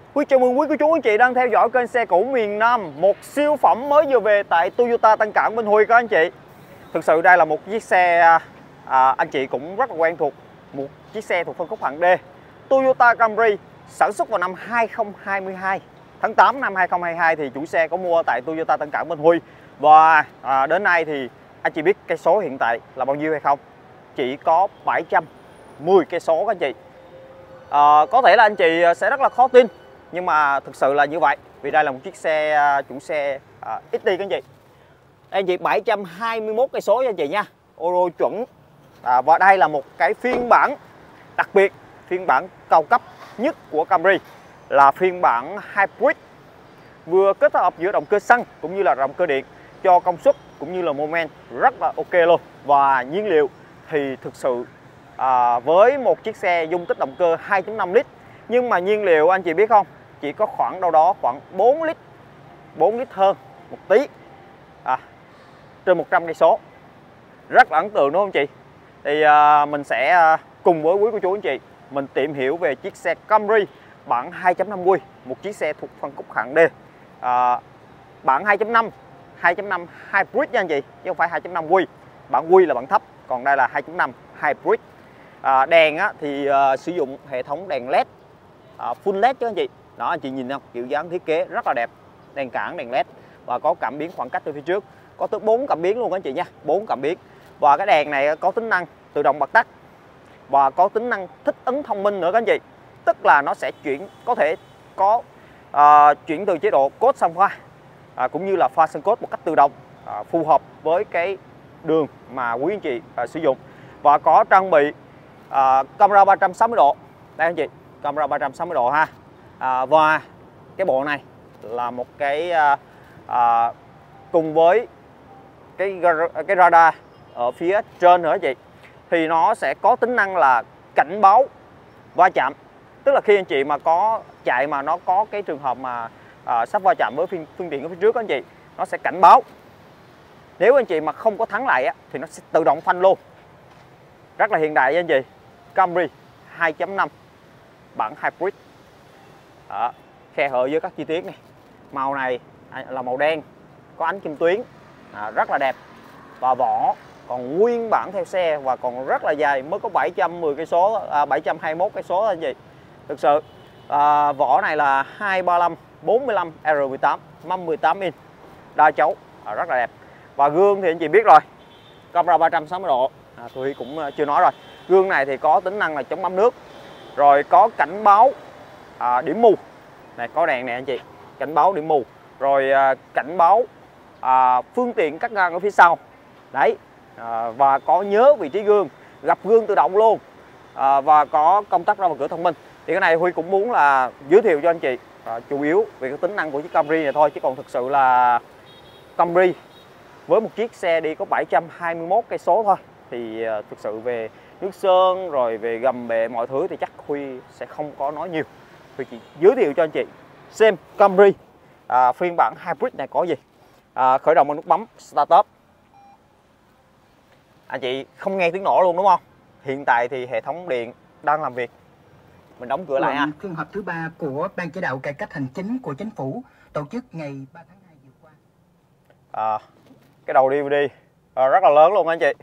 Chào mừng quý cô chú anh chị đang theo dõi kênh xe cũ miền Nam. Một siêu phẩm mới vừa về tại Toyota Tân Cảng Minh Huy các anh chị. Thực sự đây là một chiếc xe anh chị cũng rất là quen thuộc. Một chiếc xe thuộc phân khúc hạng D, Toyota Camry, sản xuất vào năm 2022. Tháng 8 năm 2022 thì chủ xe có mua tại Toyota Tân Cảng Minh Huy. Và đến nay thì anh chị biết cây số hiện tại là bao nhiêu hay không? Chỉ có 710 cây số các anh chị. Có thể là anh chị sẽ rất là khó tin, nhưng mà thực sự là như vậy, vì đây là một chiếc xe chủ xe XD các anh chị. Anh chị 721 cây số cho anh chị nha, Euro chuẩn. Và đây là một cái phiên bản đặc biệt, phiên bản cao cấp nhất của Camry, là phiên bản Hybrid, vừa kết hợp giữa động cơ xăng cũng như là động cơ điện, cho công suất cũng như là mô men rất là ok luôn. Và nhiên liệu thì thực sự với một chiếc xe dung tích động cơ 2.5 lít, nhưng mà nhiên liệu anh chị biết không, chỉ có khoảng đâu đó khoảng 4 lít hơn một tí trên 100 cây số. Rất là ấn tượng đúng không chị? Thì mình sẽ cùng với quý cô chú anh chị mình tìm hiểu về chiếc xe Camry bản 2.50, một chiếc xe thuộc phân khúc hạng D, bản 2.5 Hybrid nha anh chị, chứ không phải 2.5 Quy. Bản Quy là bản thấp, còn đây là 2.5 Hybrid. Đèn thì sử dụng hệ thống đèn LED, full LED chứ anh chị. Đó, anh chị nhìn không, kiểu dáng thiết kế rất là đẹp. Đèn cản, đèn LED và có cảm biến khoảng cách từ phía trước, có tới 4 cảm biến luôn anh chị nha, 4 cảm biến. Và cái đèn này có tính năng tự động bật tắt và có tính năng thích ứng thông minh nữa các anh chị. Tức là nó sẽ có thể có chuyển từ chế độ code sang pha, cũng như là pha sang code một cách tự động, phù hợp với cái đường mà quý anh chị sử dụng. Và có trang bị camera 360 độ. Đây anh chị, camera 360 độ ha. Và cái bộ này là một cái cùng với cái radar ở phía trên nữa anh chị, thì nó sẽ có tính năng là cảnh báo va chạm. Tức là khi anh chị mà có chạy mà nó có cái trường hợp mà sắp va chạm với phương tiện ở phía trước anh chị, nó sẽ cảnh báo. Nếu anh chị mà không có thắng lại thì nó sẽ tự động phanh luôn. Rất là hiện đại anh chị. Camry 2.5 bản Hybrid. Khe hở với các chi tiết này. Màu này là màu đen, có ánh kim tuyến, rất là đẹp. Và vỏ còn nguyên bản theo xe và còn rất là dài, mới có 710 cây số, 721 cây số anh chị. Thực sự vỏ này là 235 45 R18, mâm 18 inch, đa chấu, rất là đẹp. Và gương thì anh chị biết rồi, camera 360 độ, tôi cũng chưa nói rồi. Gương này thì có tính năng là chống bám nước, rồi có cảnh báo điểm mù này, có đèn này anh chị, cảnh báo điểm mù, rồi cảnh báo phương tiện cắt ngang ở phía sau đấy, và có nhớ vị trí gương, gặp gương tự động luôn, và có công tắc ra vào cửa thông minh. Thì cái này Huy cũng muốn là giới thiệu cho anh chị chủ yếu về cái tính năng của chiếc Camry này thôi, chứ còn thực sự là Camry với một chiếc xe đi có 721 cây số thôi thì thực sự về nước sơn rồi về gầm bệ mọi thứ thì chắc Huy sẽ không có nói nhiều. Huy chỉ giới thiệu cho anh chị xem Camry phiên bản Hybrid này có gì. Khởi động bằng nút bấm Start Up. Anh chị không nghe tiếng nổ luôn đúng không? Hiện tại thì hệ thống điện đang làm việc. Mình đóng cửa lại ha. Phiên họp thứ 3 của Ban chỉ đạo cải cách hành chính của chính phủ tổ chức ngày 3 tháng 2 vừa qua. Cái đầu DVD rất là lớn luôn anh chị.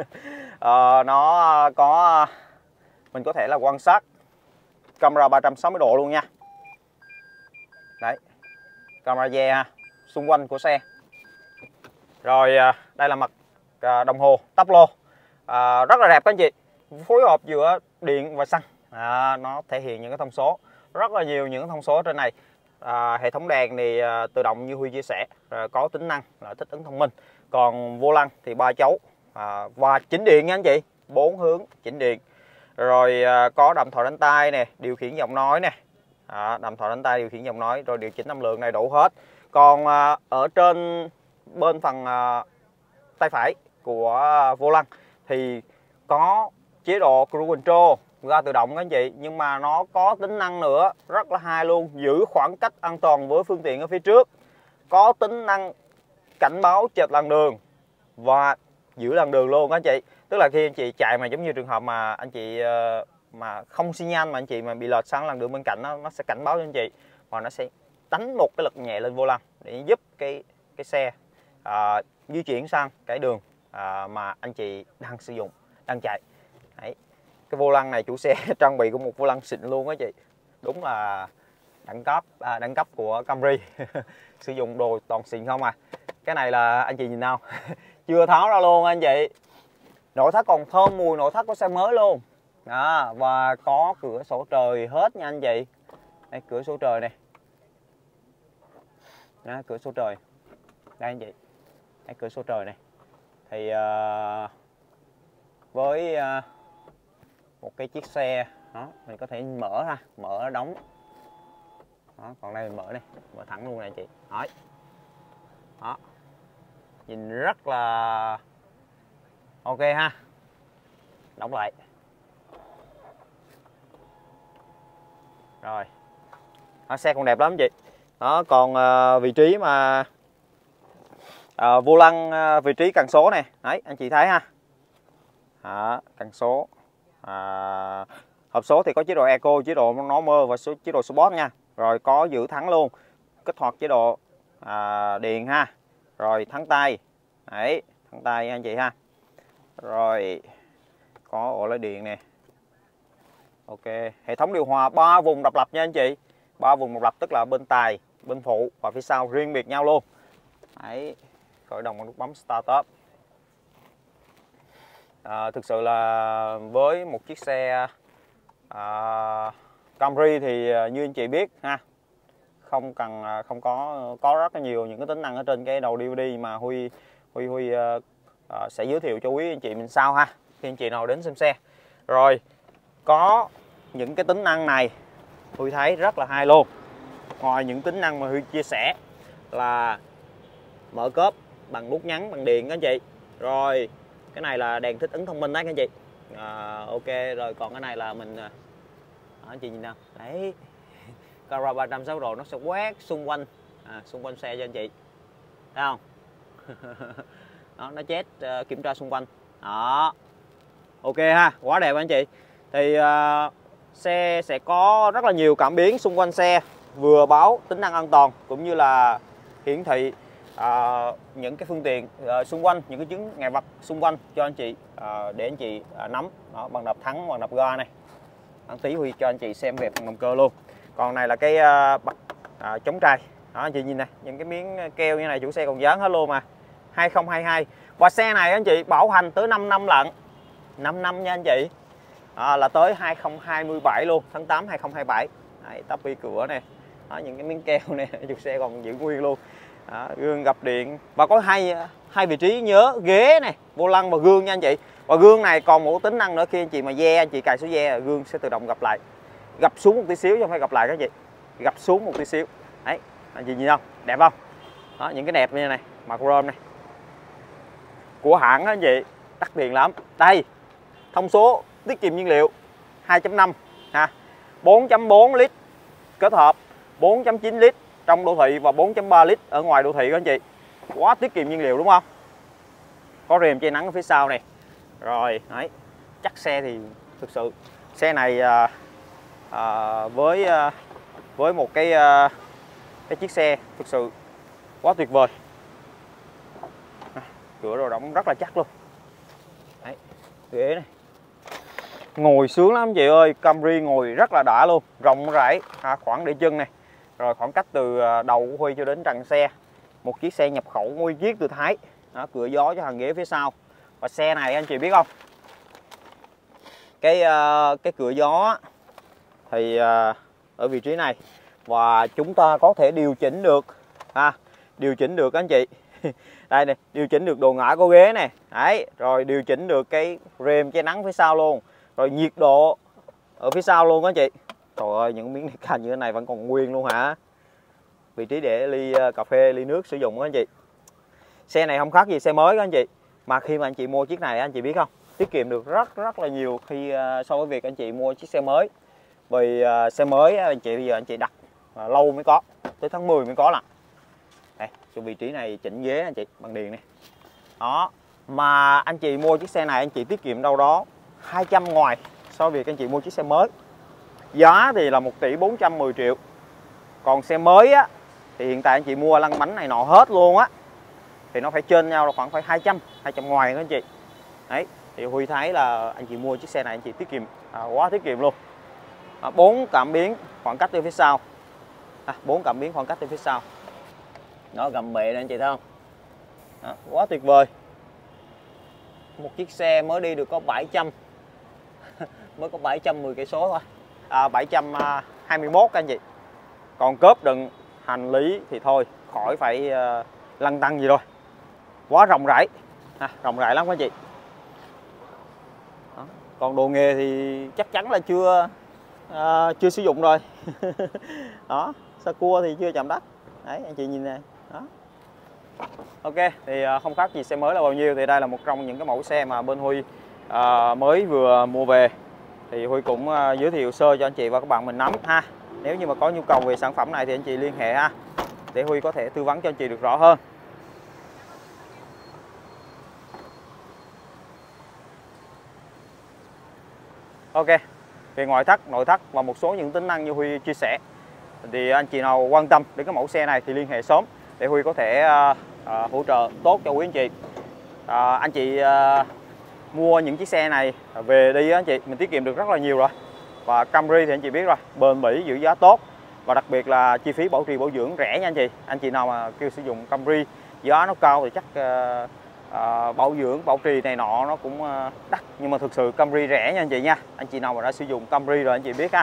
Nó có, mình có thể là quan sát camera 360 độ luôn nha. Đấy, camera dè ha, xung quanh của xe. Rồi đây là mặt đồng hồ táp lô, rất là đẹp các anh chị, phối hợp giữa điện và xăng. Nó thể hiện những cái thông số, rất là nhiều những thông số trên này. Hệ thống đèn thì tự động như Huy chia sẻ, có tính năng là thích ứng thông minh. Còn vô lăng thì 3 chấu, và chỉnh điện nha anh chị, 4 hướng chỉnh điện. Rồi có đầm thổi đánh tay nè, điều khiển giọng nói nè, đầm thổi đánh tay điều khiển giọng nói, rồi điều chỉnh âm lượng này đủ hết. Còn ở trên bên phần tay phải của vô lăng thì có chế độ cruise control, ga tự động các anh chị, nhưng mà nó có tính năng nữa rất là hay luôn, giữ khoảng cách an toàn với phương tiện ở phía trước, có tính năng cảnh báo chệch làn đường và giữ làn đường luôn các anh chị. Tức là khi anh chị chạy mà giống như trường hợp mà anh chị mà không xi nhan mà anh chị mà bị lệch sang làn đường bên cạnh, nó sẽ cảnh báo cho anh chị và nó sẽ đánh một cái lực nhẹ lên vô lăng để giúp cái xe di chuyển sang cái đường mà anh chị đang sử dụng, đang chạy. Đấy. Cái vô lăng này chủ xe trang bị của một vô lăng xịn luôn á chị, đúng là đẳng cấp của Camry. Sử dụng đồ toàn xịn không à. Cái này là anh chị nhìn nào, chưa tháo ra luôn anh chị. Nội thất còn thơm mùi nội thất của xe mới luôn. Đó, và có cửa sổ trời hết nha anh chị. Đây, cửa sổ trời này. Đó, cửa sổ trời. Đây anh chị. Đây, cửa sổ trời này. Thì với một cái chiếc xe đó, mình có thể mở ha, mở đóng. Đó, còn đây mình mở này, mở thẳng luôn này anh chị. Đấy. Đó. Nhìn rất là ok ha. Đóng lại. Rồi. Đó, xe còn đẹp lắm anh chị. Đó, còn vị trí mà vô lăng, vị trí cần số này. Đấy, anh chị thấy ha. Đó, cần số. Hộp số thì có chế độ Eco, chế độ Normal và chế độ Sport nha. Rồi có giữ thắng luôn. Kích hoạt chế độ điện ha. Rồi thắng tay. Đấy, thắng tay anh chị ha. Rồi có ổ lấy điện nè. Ok, hệ thống điều hòa 3 vùng độc lập nha anh chị. 3 vùng độc lập tức là bên tài, bên phụ và phía sau riêng biệt nhau luôn. Đấy, khởi động bằng nút bấm Start Up. Thực sự là với một chiếc xe Camry thì như anh chị biết ha, không có rất là nhiều những cái tính năng ở trên cái đầu DVD mà Huy sẽ giới thiệu cho quý anh chị mình sau ha, khi anh chị nào đến xem xe. Rồi có những cái tính năng này Huy thấy rất là hay luôn. Ngoài những tính năng mà Huy chia sẻ là mở cốp bằng nút nhấn bằng điện các anh chị. Rồi cái này là đèn thích ứng thông minh đấy các anh chị. Ok, rồi còn cái này là mình anh chị nhìn nào. Đấy, camera 360 độ nó sẽ quét xung quanh xe cho anh chị. Thấy không? Đó, nó chết kiểm tra xung quanh. Đó. Ok ha, quá đẹp anh chị. Thì xe sẽ có rất là nhiều cảm biến xung quanh xe, vừa báo tính năng an toàn cũng như là hiển thị những cái phương tiện xung quanh, những cái chứng ngại vật xung quanh cho anh chị để anh chị nắm. Đó, bằng đập thắng, bằng đập ga này. Tí Huy cho anh chị xem về phần động cơ luôn. Còn này là cái chống trầy. Đó anh chị nhìn này, những cái miếng keo như này chủ xe còn dán hết luôn mà. 2022. Và xe này anh chị bảo hành tới 5 năm lận. 5 năm nha anh chị. Là tới 2027 luôn, tháng 8 2027. Đấy, tapi cửa này. Đó, những cái miếng keo này chủ xe còn giữ nguyên luôn. Đó, gương gập điện và có hai vị trí nhớ ghế này, vô lăng và gương nha anh chị. Và gương này còn một tính năng nữa, khi anh chị mà anh chị cài số gương sẽ tự động gập lại, gập xuống một tí xíu chứ không phải gập lại các anh chị, gập xuống một tí xíu. Đấy, anh chị nhìn không, đẹp không? Đó, những cái đẹp như này, mặt chrome này của hãng đó anh chị, đắt tiền lắm. Đây, thông số tiết kiệm nhiên liệu 2.5 ha, 4.4 lít kết hợp 4.9 lít trong đô thị và 4.3 lít ở ngoài đô thị các anh chị. Quá tiết kiệm nhiên liệu đúng không? Có rèm che nắng ở phía sau này. Rồi, đấy, chắc xe thì thực sự xe này với một cái chiếc xe thực sự quá tuyệt vời. Cửa đồ đóng rất là chắc luôn. Đấy, ghế này ngồi sướng lắm chị ơi, Camry ngồi rất là đã luôn, rộng rãi, khoảng để chân này. Rồi khoảng cách từ đầu của Huy cho đến trần xe, một chiếc xe nhập khẩu nguyên chiếc từ Thái. Đó, cửa gió cho hàng ghế phía sau. Và xe này anh chị biết không, cái cửa gió thì ở vị trí này, và chúng ta có thể điều chỉnh được điều chỉnh được anh chị. Đây này, điều chỉnh được độ ngã của ghế này. Đấy, rồi điều chỉnh được cái rèm che nắng phía sau luôn, rồi nhiệt độ ở phía sau luôn anh chị. Trời ơi, những miếng cành như thế này vẫn còn nguyên luôn hả? Vị trí để ly cà phê, ly nước sử dụng đó anh chị. Xe này không khác gì xe mới đó anh chị. Mà khi mà anh chị mua chiếc này anh chị biết không, tiết kiệm được rất là nhiều khi so với việc anh chị mua chiếc xe mới. Vì xe mới anh chị bây giờ anh chị đặt lâu mới có, tới tháng 10 mới có lận. Đây, chỗ vị trí này chỉnh ghế anh chị bằng điện này. Đó, mà anh chị mua chiếc xe này anh chị tiết kiệm đâu đó 200 ngoài so với việc anh chị mua chiếc xe mới. Giá thì là 1 tỷ 410 triệu. Còn xe mới á thì hiện tại anh chị mua lăn bánh này nọ hết luôn á thì nó phải trên nhau là khoảng phải 200 ngoài đó anh chị. Đấy, thì Huy thấy là anh chị mua chiếc xe này anh chị tiết kiệm quá tiết kiệm luôn. 4 cảm biến khoảng cách từ phía sau. 4 cảm biến khoảng cách từ phía sau. Nó gầm bệ này anh chị thấy không? Đó, quá tuyệt vời. Một chiếc xe mới đi được có 700 mới có 710 cây số thôi. 721 các anh chị. Còn cốp đựng hành lý thì thôi khỏi phải lăn tăng gì rồi. Quá rộng rãi. Rộng rãi lắm các anh chị. Đó. Còn đồ nghề thì chắc chắn là chưa sử dụng rồi. Đó, sơ cua thì chưa chạm đất. Đấy anh chị nhìn này. Đó. Ok, thì không khác gì xe mới là bao nhiêu. Thì đây là một trong những cái mẫu xe mà bên Huy mới vừa mua về. Thì Huy cũng giới thiệu sơ cho anh chị và các bạn mình nắm ha. Nếu như mà có nhu cầu về sản phẩm này thì anh chị liên hệ ha, để Huy có thể tư vấn cho anh chị được rõ hơn. Ok, về ngoại thất, nội thất và một số những tính năng như Huy chia sẻ thì anh chị nào quan tâm đến cái mẫu xe này thì liên hệ sớm để Huy có thể hỗ trợ tốt cho quý anh chị. Anh chị mua những chiếc xe này về đi anh chị, mình tiết kiệm được rất là nhiều rồi. Và Camry thì anh chị biết rồi, bền bỉ, giữ giá tốt và đặc biệt là chi phí bảo trì bảo dưỡng rẻ nha anh chị. Anh chị nào mà kêu sử dụng Camry giá nó cao thì chắc bảo dưỡng bảo trì này nọ nó cũng đắt, nhưng mà thực sự Camry rẻ nha anh chị nha. Anh chị nào mà đã sử dụng Camry rồi anh chị biết ha.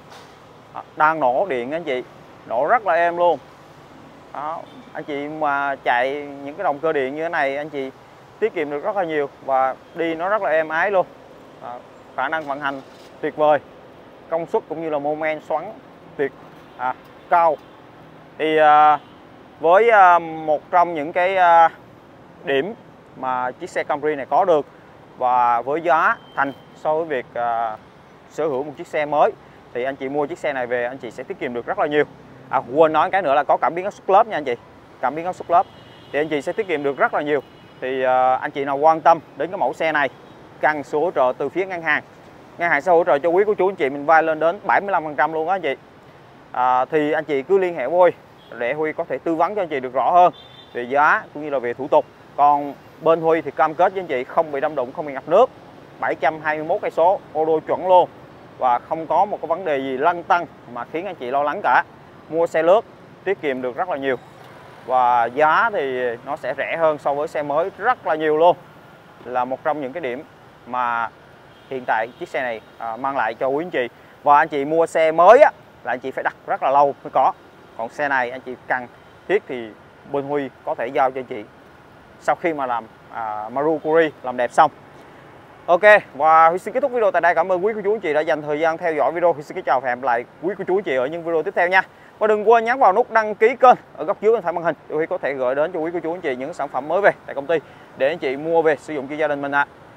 Đang nổ điện anh chị, nổ rất là êm luôn. Đó, anh chị mà chạy những cái động cơ điện như thế này anh chị tiết kiệm được rất là nhiều và đi nó rất là êm ái luôn. Khả năng vận hành tuyệt vời, công suất cũng như là mô men xoắn cao. Thì với một trong những cái điểm mà chiếc xe Camry này có được và với giá thành so với việc sở hữu một chiếc xe mới thì anh chị mua chiếc xe này về anh chị sẽ tiết kiệm được rất là nhiều. Quên nói cái nữa là có cảm biến áp suất lớp nha anh chị. Cảm biến áp suất lớp thì anh chị sẽ tiết kiệm được rất là nhiều. Thì anh chị nào quan tâm đến cái mẫu xe này, cần sự hỗ trợ từ phía ngân hàng sẽ hỗ trợ cho quý cô chú anh chị mình vay lên đến 75% luôn á anh chị. Thì anh chị cứ liên hệ với Huy để Huy có thể tư vấn cho anh chị được rõ hơn về giá cũng như là về thủ tục. Còn bên Huy thì cam kết với anh chị không bị đâm đụng, không bị ngập nước, 721 cây số ô tô chuẩn luôn và không có một cái vấn đề gì lăn tăn mà khiến anh chị lo lắng cả. Mua xe lướt tiết kiệm được rất là nhiều và giá thì nó sẽ rẻ hơn so với xe mới rất là nhiều luôn. Là một trong những cái điểm mà hiện tại chiếc xe này mang lại cho quý anh chị. Và anh chị mua xe mới á là anh chị phải đặt rất là lâu mới có. Còn xe này anh chị cần thiết thì bên Huy có thể giao cho anh chị sau khi mà làm Marukuri làm đẹp xong. Ok, và Huy xin kết thúc video tại đây. Cảm ơn quý cô chú anh chị đã dành thời gian theo dõi video. Huy xin kính chào và hẹn gặp lại quý cô chú anh chị ở những video tiếp theo nha. Và đừng quên nhấn vào nút đăng ký kênh ở góc dưới bên phải màn hình để Huy có thể gửi đến cho quý cô chú anh chị những sản phẩm mới về tại công ty để anh chị mua về sử dụng cho gia đình mình ạ.